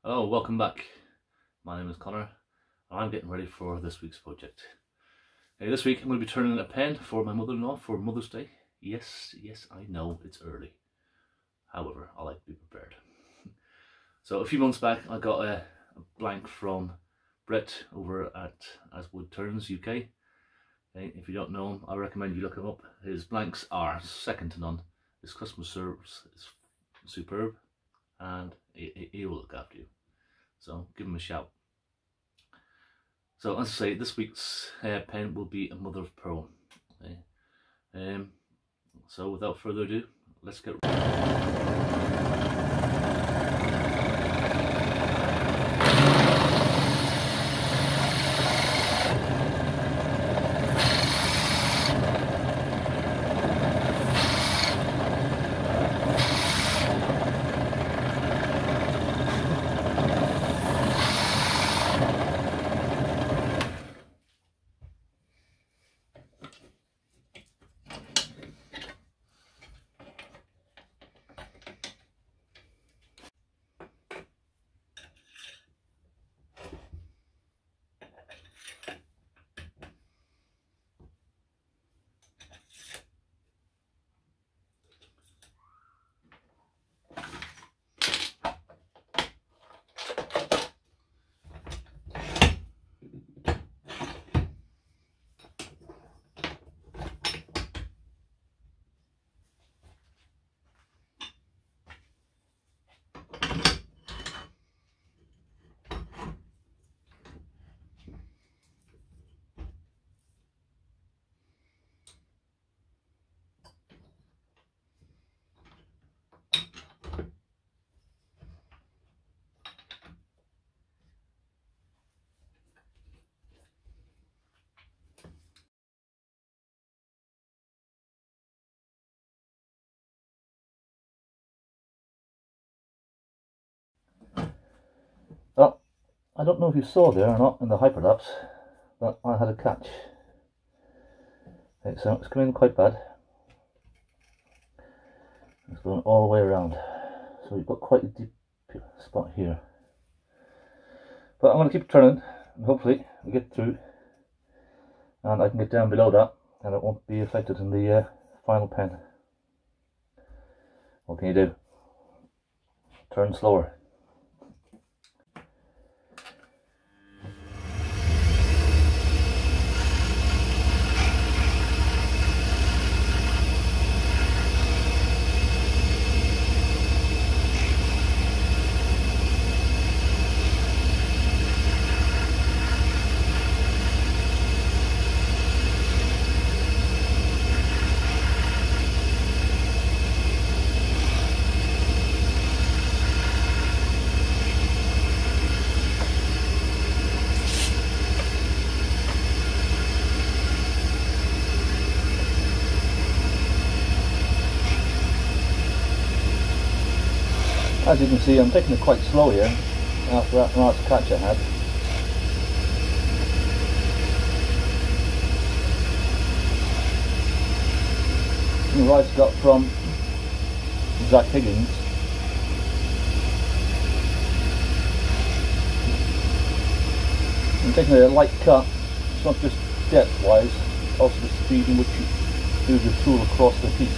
Hello, welcome back. My name is Connor and I'm getting ready for this week's project. This week I'm going to be turning a pen for my mother-in-law for Mother's Day. Yes, I know it's early. However, I like to be prepared. So a few months back I got a blank from Brett over at As Wood Turns UK. If you don't know him, I recommend you look him up. His blanks are second to none. His customer service is superb and he will look after you. So give him a shout. So as I say, this week's pen will be a mother of pearl. So without further ado, let's get Well, I don't know if you saw there or not in the hyperlapse, but I had a catch. Okay, so it's coming quite bad. It's going all the way around. So we've got quite a deep spot here. But I'm going to keep turning and hopefully we get through and I can get down below that and it won't be affected in the final pen. What can you do? Turn slower. As you can see, I'm taking it quite slow here after that last catch I had. The rice got from Zach Higgins. I'm taking a light cut. It's not just depth wise, also the speed in which you move the tool across the piece.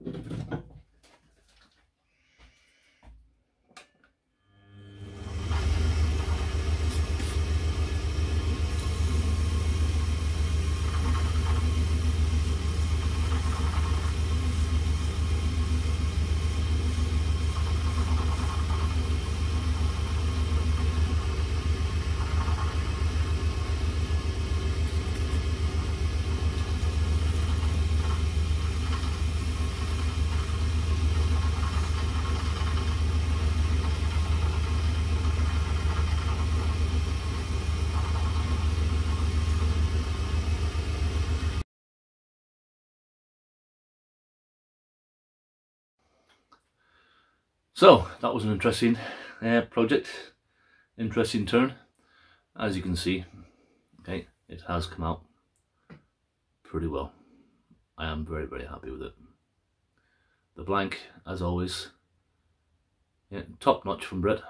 So that was an interesting project, interesting turn. As you can see, okay, it has come out pretty well. I am very, very happy with it. The blank, as always, yeah, top notch from Brett.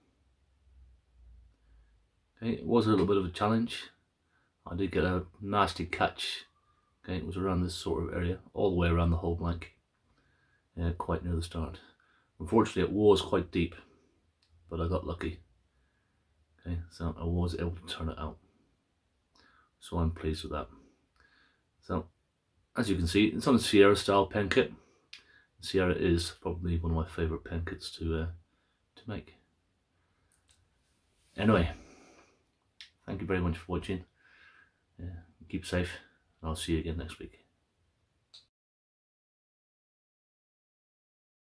Okay, it was a little bit of a challenge. I did get a nasty catch. Okay, it was around this sort of area, all the way around the whole blank, quite near the start. Unfortunately, it was quite deep, but I got lucky. Okay, so I was able to turn it out. So I'm pleased with that. So, as you can see, it's on a Sierra style pen kit. Sierra is probably one of my favourite pen kits to make. Anyway, thank you very much for watching. Keep safe, and I'll see you again next week.